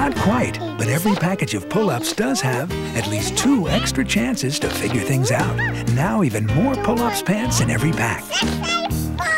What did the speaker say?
Not quite, but every package of pull-ups does have at least 2 extra chances to figure things out. Now even more pull-ups pants in every pack.